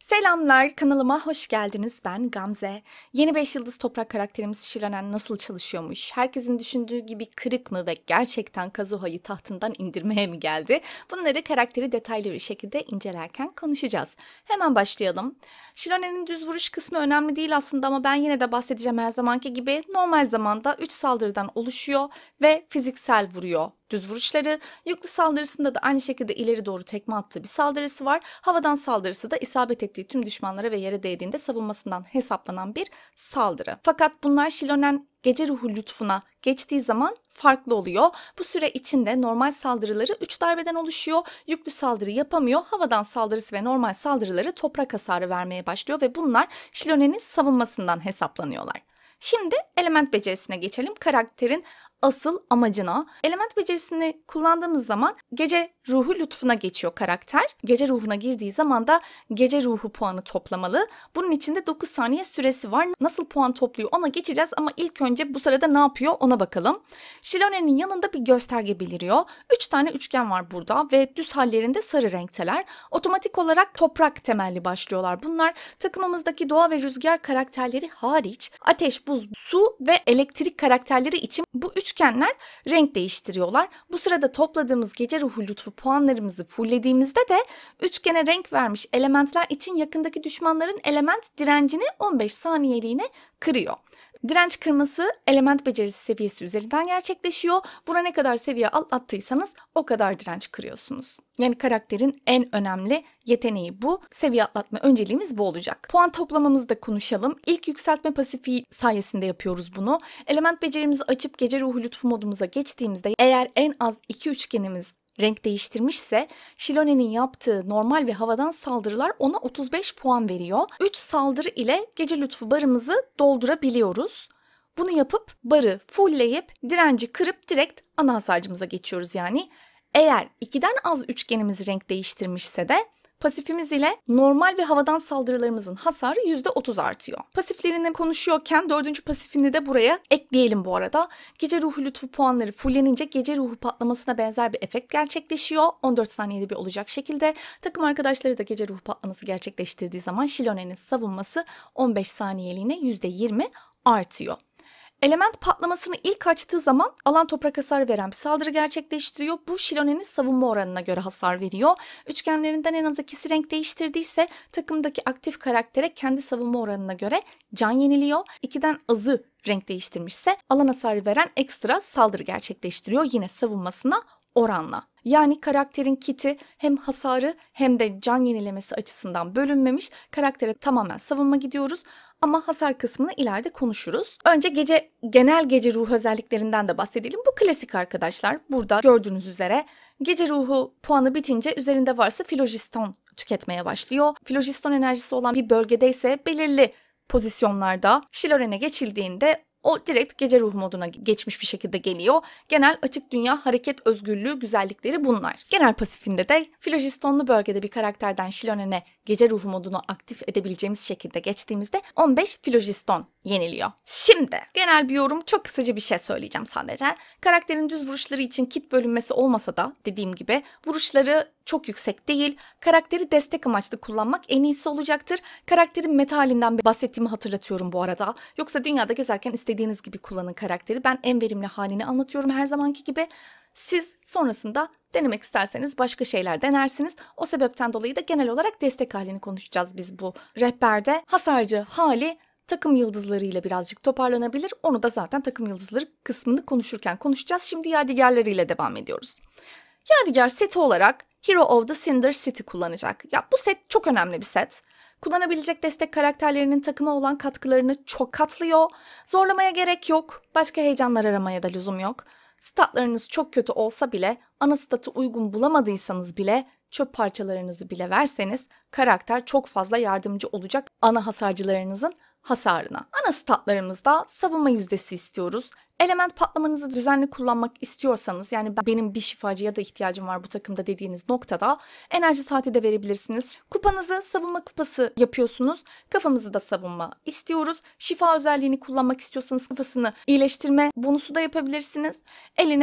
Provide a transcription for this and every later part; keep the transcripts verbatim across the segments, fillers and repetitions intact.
Selamlar, kanalıma hoş geldiniz. Ben Gamze. Yeni beş yıldız toprak karakterimiz Shilonen nasıl çalışıyormuş? Herkesin düşündüğü gibi kırık mı ve gerçekten Kazuha'yı tahtından indirmeye mi geldi? Bunları karakteri detaylı bir şekilde incelerken konuşacağız. Hemen başlayalım. Shilonen'in düz vuruş kısmı önemli değil aslında ama ben yine de bahsedeceğim her zamanki gibi. Normal zamanda üç saldırıdan oluşuyor ve fiziksel vuruyor. Düz vuruşları, yüklü saldırısında da aynı şekilde ileri doğru tekme attığı bir saldırısı var. Havadan saldırısı da isabet ettiği tüm düşmanlara ve yere değdiğinde savunmasından hesaplanan bir saldırı. Fakat bunlar Shilonen gece ruhu lütfuna geçtiği zaman farklı oluyor. Bu süre içinde normal saldırıları üç darbeden oluşuyor. Yüklü saldırı yapamıyor. Havadan saldırısı ve normal saldırıları toprak hasarı vermeye başlıyor ve bunlar Shilonen'in savunmasından hesaplanıyorlar. Şimdi element becerisine geçelim. Karakterin asıl amacına. Element becerisini kullandığımız zaman gece ruhu lütfuna geçiyor karakter. Gece ruhuna girdiği zaman da gece ruhu puanı toplamalı. Bunun için de dokuz saniye süresi var. Nasıl puan topluyor ona geçeceğiz ama ilk önce bu sırada ne yapıyor ona bakalım. Shilonen'in yanında bir gösterge beliriyor. üç tane üçgen var burada ve düz hallerinde sarı renkteler. Otomatik olarak toprak temelli başlıyorlar. Bunlar takımımızdaki doğa ve rüzgar karakterleri hariç ateş, buz, su ve elektrik karakterleri için bu üç üçgenler renk değiştiriyorlar. Bu sırada topladığımız gece ruhu lütfu puanlarımızı fulllediğimizde de üçgene renk vermiş elementler için yakındaki düşmanların element direncini on beş saniyeliğine kırıyor. Direnç kırması element becerisi seviyesi üzerinden gerçekleşiyor. Buna ne kadar seviye atlattıysanız o kadar direnç kırıyorsunuz. Yani karakterin en önemli yeteneği bu. Seviye atlatma önceliğimiz bu olacak. Puan toplamamızı da konuşalım. İlk yükseltme pasifi sayesinde yapıyoruz bunu. Element becerimizi açıp gece ruhu lütfu modumuza geçtiğimizde eğer en az iki üçgenimiz renk değiştirmişse Shilonen'in yaptığı normal ve havadan saldırılar ona otuz beş puan veriyor. üç saldırı ile gece lütfu barımızı doldurabiliyoruz. Bunu yapıp barı fullleyip direnci kırıp direkt ana hasarcımıza geçiyoruz yani. Eğer ikiden az üçgenimiz renk değiştirmişse de pasifimiz ile normal ve havadan saldırılarımızın hasarı yüzde otuz artıyor. Pasiflerini konuşuyorken dördüncü pasifini de buraya ekleyelim bu arada. Gece ruhu lütfu puanları fullenince gece ruhu patlamasına benzer bir efekt gerçekleşiyor. on dört saniyede bir olacak şekilde. Takım arkadaşları da gece ruhu patlaması gerçekleştirdiği zaman Shilonen'in savunması on beş saniyeliğine yüzde yirmi artıyor. Element patlamasını ilk açtığı zaman alan toprak hasar veren bir saldırı gerçekleştiriyor. Bu Shilonen'in savunma oranına göre hasar veriyor. Üçgenlerinden en az ikisi renk değiştirdiyse takımdaki aktif karaktere kendi savunma oranına göre can yeniliyor. İkiden azı renk değiştirmişse alan hasarı veren ekstra saldırı gerçekleştiriyor yine savunmasına oranla. Yani karakterin kiti hem hasarı hem de can yenilemesi açısından bölünmemiş. Karaktere tamamen savunma gidiyoruz ama hasar kısmını ileride konuşuruz. Önce gece genel gece ruhu özelliklerinden de bahsedelim. Bu klasik arkadaşlar. Burada gördüğünüz üzere gece ruhu puanı bitince üzerinde varsa filojiston tüketmeye başlıyor. Filojiston enerjisi olan bir bölgede ise belirli pozisyonlarda Shilonen'e geçildiğinde o direkt gece ruh moduna geçmiş bir şekilde geliyor. Genel açık dünya hareket özgürlüğü güzellikleri bunlar. Genel pasifinde de filojistonlu bölgede bir karakterden Shilonen'e gece ruhu modunu aktif edebileceğimiz şekilde geçtiğimizde on beş filojiston yeniliyor. Şimdi genel bir yorum çok kısaca bir şey söyleyeceğim sadece. Karakterin düz vuruşları için kit bölünmesi olmasa da dediğim gibi vuruşları çok yüksek değil. Karakteri destek amaçlı kullanmak en iyisi olacaktır. Karakterin metalinden bahsettiğimi hatırlatıyorum bu arada. Yoksa dünyada gezerken istediğiniz gibi kullanın karakteri. Ben en verimli halini anlatıyorum her zamanki gibi. Siz sonrasında denemek isterseniz başka şeyler denersiniz. O sebepten dolayı da genel olarak destek halini konuşacağız biz bu rehberde. Hasarcı hali takım yıldızlarıyla birazcık toparlanabilir. Onu da zaten takım yıldızları kısmını konuşurken konuşacağız. Şimdi yadigarlarıyla devam ediyoruz. Yadigar seti olarak Hero of the Cinder City kullanacak. Ya bu set çok önemli bir set. Kullanabilecek destek karakterlerinin takıma olan katkılarını çok katlıyor. Zorlamaya gerek yok. Başka heyecanlar aramaya da lüzum yok. Statlarınız çok kötü olsa bile, ana statı uygun bulamadıysanız bile, çöp parçalarınızı bile verseniz karakter çok fazla yardımcı olacak ana hasarcılarınızın hasarına. Ana statlarımızda savunma yüzdesi istiyoruz. Element patlamanızı düzenli kullanmak istiyorsanız, yani benim bir şifacıya da ihtiyacım var bu takımda dediğiniz noktada enerji saati de verebilirsiniz. Kupanızı savunma kupası yapıyorsunuz. Kafamızı da savunma istiyoruz. Şifa özelliğini kullanmak istiyorsanız kafasını iyileştirme bonusu da yapabilirsiniz. Eline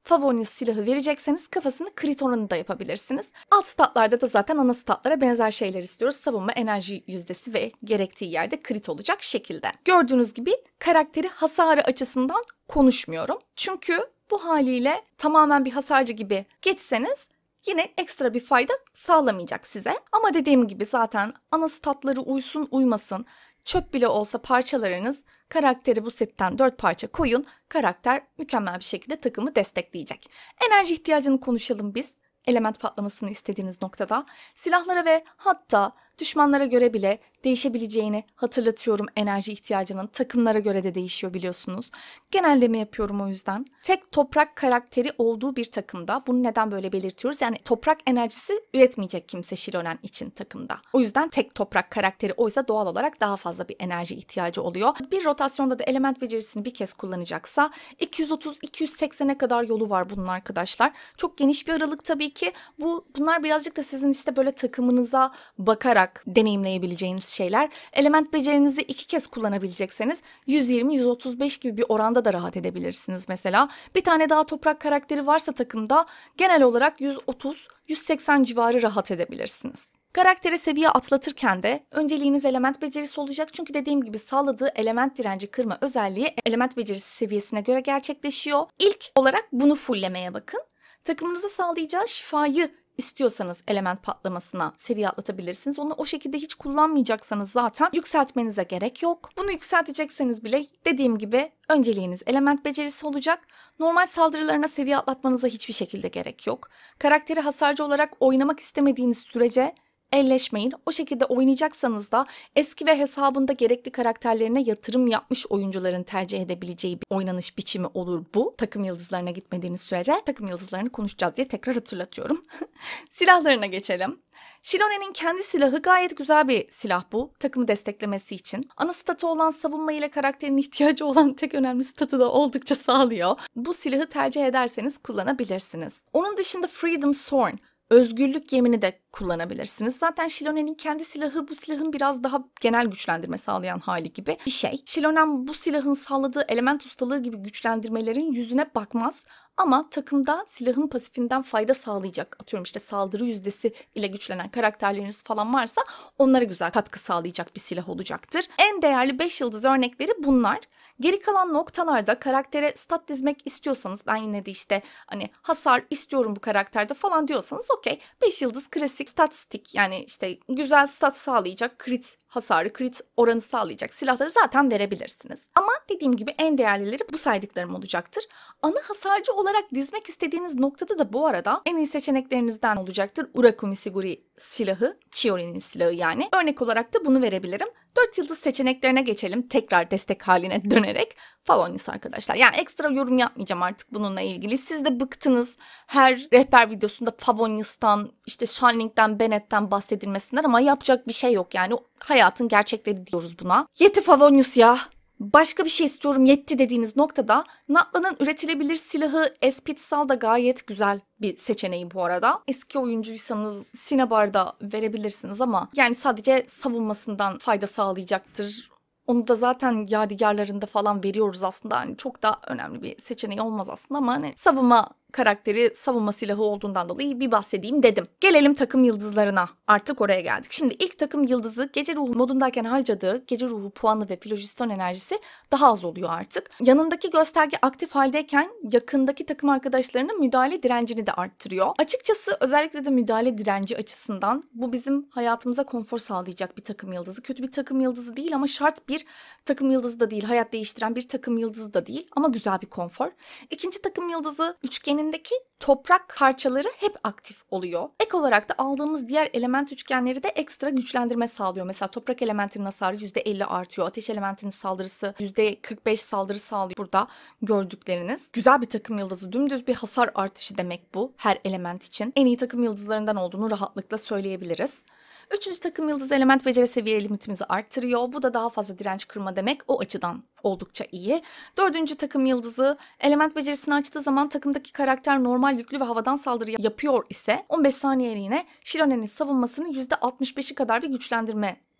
Favonius silahı verecekseniz kafasını crit oranı da yapabilirsiniz. Alt statlarda da zaten ana statlara benzer şeyler istiyoruz. Savunma, enerji yüzdesi ve gerektiği yerde crit olacak şekilde. Gördüğünüz gibi karakteri hasarı açısından konuşmuyorum. Çünkü bu haliyle tamamen bir hasarcı gibi geçseniz yine ekstra bir fayda sağlamayacak size. Ama dediğim gibi zaten ana statları uysun uymasın, çöp bile olsa parçalarınız karakteri bu setten dört parça koyun. Karakter mükemmel bir şekilde takımı destekleyecek. Enerji ihtiyacını konuşalım biz. Element patlamasını istediğiniz noktada. Silahlara ve hatta düşmanlara göre bile değişebileceğini hatırlatıyorum enerji ihtiyacının. Takımlara göre de değişiyor biliyorsunuz. Genelleme yapıyorum o yüzden. Tek toprak karakteri olduğu bir takımda. Bunu neden böyle belirtiyoruz? Yani toprak enerjisi üretmeyecek kimse Shironen için takımda. O yüzden tek toprak karakteri oysa doğal olarak daha fazla bir enerji ihtiyacı oluyor. Bir rotasyonda da element becerisini bir kez kullanacaksa iki yüz otuz iki yüz seksene kadar yolu var bunun arkadaşlar. Çok geniş bir aralık tabii ki. Bu bunlar birazcık da sizin işte böyle takımınıza bakarak deneyimleyebileceğiniz şeyler. Element becerinizi iki kez kullanabilecekseniz yüz yirmi yüz otuz beş gibi bir oranda da rahat edebilirsiniz mesela. Bir tane daha toprak karakteri varsa takımda genel olarak yüz otuz yüz seksen civarı rahat edebilirsiniz. Karaktere seviye atlatırken de önceliğiniz element becerisi olacak. Çünkü dediğim gibi sağladığı element direnci kırma özelliği element becerisi seviyesine göre gerçekleşiyor. İlk olarak bunu fulllemeye bakın. Takımınıza sağlayacağı şifayı İstiyorsanız element patlamasına seviye atlatabilirsiniz. Onu o şekilde hiç kullanmayacaksanız zaten yükseltmenize gerek yok. Bunu yükseltecekseniz bile dediğim gibi önceliğiniz element becerisi olacak. Normal saldırılarına seviye atlatmanıza hiçbir şekilde gerek yok. Karakteri hasarcı olarak oynamak istemediğiniz sürece elleşmeyin. O şekilde oynayacaksanız da eski ve hesabında gerekli karakterlerine yatırım yapmış oyuncuların tercih edebileceği bir oynanış biçimi olur bu. Takım yıldızlarına gitmediğiniz sürece takım yıldızlarını konuşacağız diye tekrar hatırlatıyorum. Silahlarına geçelim. Shironen'in kendi silahı gayet güzel bir silah bu. Takımı desteklemesi için. Ana statü olan savunma ile karakterin ihtiyacı olan tek önemli statü da oldukça sağlıyor. Bu silahı tercih ederseniz kullanabilirsiniz. Onun dışında Freedom Sworn, özgürlük yemini de kullanabilirsiniz. Zaten Shironen'in kendi silahı bu silahın biraz daha genel güçlendirme sağlayan hali gibi bir şey. Shironen bu silahın sağladığı element ustalığı gibi güçlendirmelerin yüzüne bakmaz. Ama takımda silahın pasifinden fayda sağlayacak, atıyorum işte saldırı yüzdesi ile güçlenen karakterleriniz falan varsa onlara güzel katkı sağlayacak bir silah olacaktır. En değerli beş yıldız örnekleri bunlar. Geri kalan noktalarda karaktere stat dizmek istiyorsanız, ben yine de işte hani hasar istiyorum bu karakterde falan diyorsanız okey. beş yıldız klasik stat stick, yani işte güzel stat sağlayacak, crit hasarı, crit oranı sağlayacak silahları zaten verebilirsiniz. Ama dediğim gibi en değerlileri bu saydıklarım olacaktır. Ana hasarcı olarak dizmek istediğiniz noktada da bu arada en iyi seçeneklerinizden olacaktır Urakumi Siguri silahı, Chiori'nin silahı yani. Örnek olarak da bunu verebilirim. dört yıldız seçeneklerine geçelim. Tekrar destek haline dönerek. Favonius arkadaşlar. Yani ekstra yorum yapmayacağım artık bununla ilgili. Siz de bıktınız her rehber videosunda Favonius'tan, işte Shanling'den, Bennett'ten bahsedilmesinden, ama yapacak bir şey yok yani. Hayatın gerçekleri diyoruz buna. Yetti Favonius ya. Başka bir şey istiyorum yetti dediğiniz noktada Natla'nın üretilebilir silahı Espitsal da gayet güzel bir seçeneği bu arada. Eski oyuncuysanız Cinnabar'da verebilirsiniz ama yani sadece savunmasından fayda sağlayacaktır. Onu da zaten yadigarlarında falan veriyoruz aslında. Hani çok da önemli bir seçeneği olmaz aslında ama hani savunma karakteri, savunma silahı olduğundan dolayı bir bahsedeyim dedim. Gelelim takım yıldızlarına. Artık oraya geldik. Şimdi ilk takım yıldızı gece ruhu modundayken harcadığı gece ruhu puanı ve filojiston enerjisi daha az oluyor artık. Yanındaki gösterge aktif haldeyken yakındaki takım arkadaşlarının müdahale direncini de arttırıyor. Açıkçası özellikle de müdahale direnci açısından bu bizim hayatımıza konfor sağlayacak bir takım yıldızı. Kötü bir takım yıldızı değil ama şart bir takım yıldızı da değil. Hayat değiştiren bir takım yıldızı da değil ama güzel bir konfor. İkinci takım yıldızı üçgenin deki toprak parçaları hep aktif oluyor. Ek olarak da aldığımız diğer element üçgenleri de ekstra güçlendirme sağlıyor. Mesela toprak elementinin hasarı yüzde elli artıyor. Ateş elementinin saldırısı yüzde kırk beş saldırı sağlıyor. Burada gördükleriniz. Güzel bir takım yıldızı. Dümdüz bir hasar artışı demek bu her element için. En iyi takım yıldızlarından olduğunu rahatlıkla söyleyebiliriz. Üçüncü takım yıldız element beceri seviye limitimizi arttırıyor. Bu da daha fazla direnç kırma demek. O açıdan oldukça iyi. Dördüncü takım yıldızı element becerisini açtığı zaman takımdaki karakter normal yüklü ve havadan saldırı yapıyor ise on beş saniyeliğine Shironen'in savunmasının yüzde altmış beşi kadar bir güçlendirme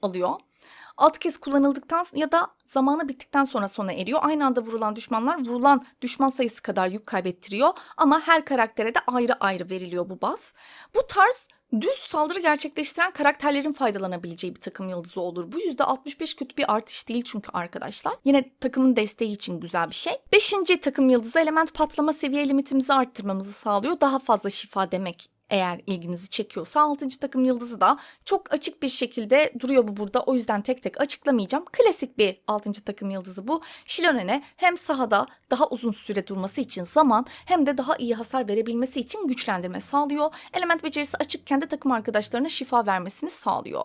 alıyor. altı kez kullanıldıktan sonra ya da zamanı bittikten sonra sona eriyor. Aynı anda vurulan düşmanlar vurulan düşman sayısı kadar yük kaybettiriyor. Ama her karaktere de ayrı ayrı veriliyor bu buff. Bu tarz düz saldırı gerçekleştiren karakterlerin faydalanabileceği bir takım yıldızı olur. Bu yüzde altmış beş kötü bir artış değil çünkü arkadaşlar. Yine takımın desteği için güzel bir şey. Beşinci takım yıldızı element patlama seviye limitimizi arttırmamızı sağlıyor. Daha fazla şifa demek eğer ilginizi çekiyorsa. Altıncı takım yıldızı da çok açık bir şekilde duruyor bu burada. O yüzden tek tek açıklamayacağım. Klasik bir altıncı takım yıldızı bu. Shilonen'e hem sahada daha uzun süre durması için zaman hem de daha iyi hasar verebilmesi için güçlendirme sağlıyor. Element becerisi açıkken de takım arkadaşlarına şifa vermesini sağlıyor.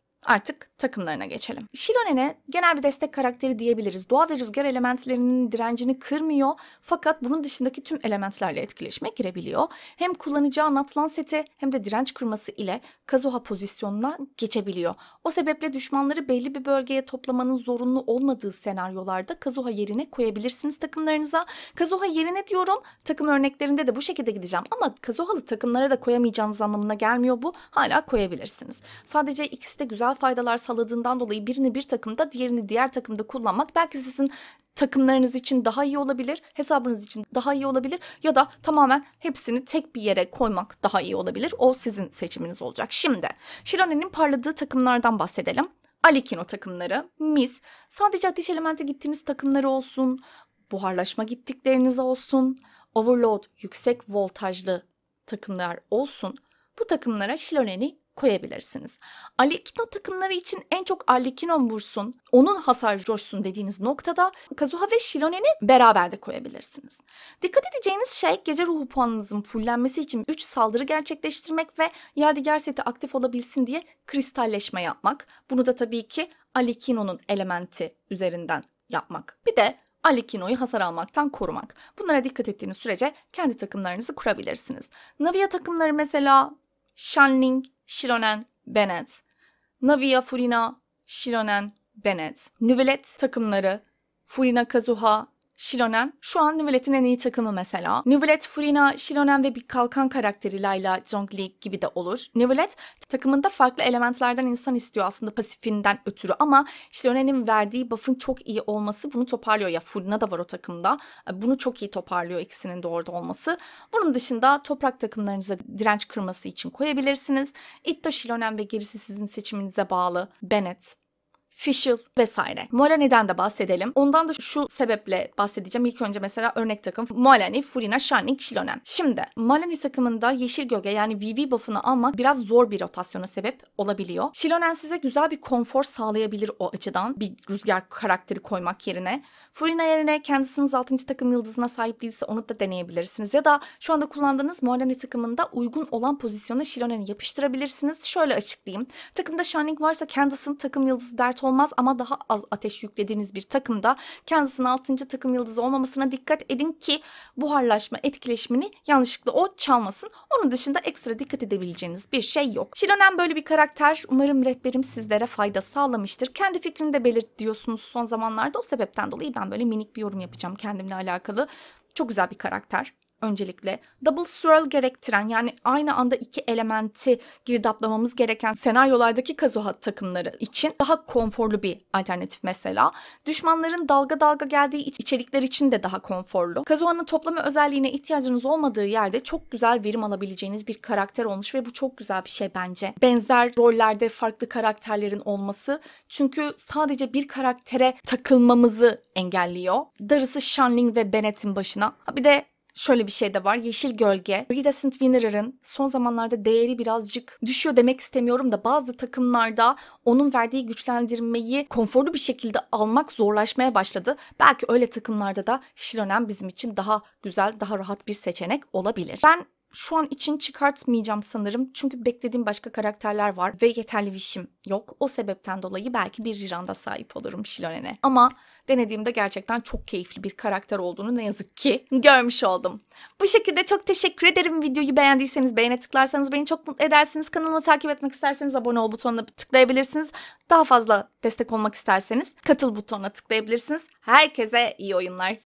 Artık takımlarına geçelim. Shilonen'e genel bir destek karakteri diyebiliriz. Doğa ve rüzgar elementlerinin direncini kırmıyor fakat bunun dışındaki tüm elementlerle etkileşime girebiliyor. Hem kullanacağı anlatılan seti hem de direnç kırması ile Kazuha pozisyonuna geçebiliyor. O sebeple düşmanları belli bir bölgeye toplamanın zorunlu olmadığı senaryolarda Kazuha yerine koyabilirsiniz takımlarınıza. Kazuha yerine diyorum, takım örneklerinde de bu şekilde gideceğim ama Kazuha'lı takımlara da koyamayacağınız anlamına gelmiyor bu. Hala koyabilirsiniz. Sadece ikisi de güzel faydalar sağladığından dolayı birini bir takımda, diğerini diğer takımda kullanmak belki sizin takımlarınız için daha iyi olabilir, hesabınız için daha iyi olabilir ya da tamamen hepsini tek bir yere koymak daha iyi olabilir. O sizin seçiminiz olacak. Şimdi Shilonen'in parladığı takımlardan bahsedelim. Alikino takımları, mis, sadece ateş elementi gittiğiniz takımları olsun, buharlaşma gittikleriniz olsun, overload, yüksek voltajlı takımlar olsun, bu takımlara Shilonen'i koyabilirsiniz. Alikino takımları için en çok Alikino vursun, onun hasar coşsun dediğiniz noktada Kazuha ve Shilonen'i beraber de koyabilirsiniz. Dikkat edeceğiniz şey gece ruhu puanınızın fullenmesi için üç saldırı gerçekleştirmek ve yadigar seti aktif olabilsin diye kristalleşme yapmak. Bunu da tabii ki Alikino'nun elementi üzerinden yapmak. Bir de Alikino'yu hasar almaktan korumak. Bunlara dikkat ettiğiniz sürece kendi takımlarınızı kurabilirsiniz. Navia takımları mesela Shanling, Shilonen, Bennett, Navia, Furina, Shilonen, Bennett. Nüvelet takımları Furina, Kazuha, Shilonen. Şu an Nüvelet'in en iyi takımı mesela. Nüvelet, Furina, Shilonen ve bir kalkan karakteri Layla, Zhongli gibi de olur. Nüvelet takımında farklı elementlerden insan istiyor aslında pasifinden ötürü ama Shilonen'in verdiği buff'ın çok iyi olması bunu toparlıyor. Ya Furina da var o takımda. Bunu çok iyi toparlıyor ikisinin de orada olması. Bunun dışında toprak takımlarınıza direnç kırması için koyabilirsiniz. Itto, Shilonen ve gerisi sizin seçiminize bağlı. Bennett, Fischl vesaire. Moalani'den de bahsedelim. Ondan da şu sebeple bahsedeceğim. İlk önce mesela örnek takım Moalani, Furina, Shanling, Shilonen. Şimdi Moalani takımında yeşil gölge yani V V buff'ını almak biraz zor bir rotasyona sebep olabiliyor. Shilonen size güzel bir konfor sağlayabilir o açıdan. Bir rüzgar karakteri koymak yerine. Furina yerine kendisiniz altıncı takım yıldızına sahip değilse onu da deneyebilirsiniz. Ya da şu anda kullandığınız Moalani takımında uygun olan pozisyona Shilonen'i yapıştırabilirsiniz. Şöyle açıklayayım. Takımda Shanling varsa Candace'ın takım yıldızı dert olmaz ama daha az ateş yüklediğiniz bir takımda kendisinin altıncı takım yıldızı olmamasına dikkat edin ki buharlaşma etkileşimini yanlışlıkla o çalmasın. Onun dışında ekstra dikkat edebileceğiniz bir şey yok. Shilonen böyle bir karakter. Umarım rehberim sizlere fayda sağlamıştır. Kendi fikrini de belirt diyorsunuz son zamanlarda. O sebepten dolayı ben böyle minik bir yorum yapacağım kendimle alakalı. Çok güzel bir karakter. Öncelikle double swirl gerektiren yani aynı anda iki elementi girdaplamamız gereken senaryolardaki Kazuha takımları için daha konforlu bir alternatif mesela. Düşmanların dalga dalga geldiği içerikler için de daha konforlu. Kazuha'nın toplama özelliğine ihtiyacınız olmadığı yerde çok güzel verim alabileceğiniz bir karakter olmuş ve bu çok güzel bir şey bence. Benzer rollerde farklı karakterlerin olması çünkü sadece bir karaktere takılmamızı engelliyor. Darısı Shanling ve Bennett'in başına. Bir de şöyle bir şey de var. Yeşil gölge. Iridescent Winner'ın son zamanlarda değeri birazcık düşüyor demek istemiyorum da bazı takımlarda onun verdiği güçlendirmeyi konforlu bir şekilde almak zorlaşmaya başladı. Belki öyle takımlarda da Shilonen bizim için daha güzel, daha rahat bir seçenek olabilir. Ben şu an için çıkartmayacağım sanırım. Çünkü beklediğim başka karakterler var ve yeterli wish'im yok. O sebepten dolayı belki bir Jiranda sahip olurum Shilonen'e. Ama denediğimde gerçekten çok keyifli bir karakter olduğunu ne yazık ki görmüş oldum. Bu şekilde çok teşekkür ederim. Videoyu beğendiyseniz beğene tıklarsanız beni çok mutlu edersiniz. Kanalımı takip etmek isterseniz abone ol butonuna tıklayabilirsiniz. Daha fazla destek olmak isterseniz katıl butonuna tıklayabilirsiniz. Herkese iyi oyunlar.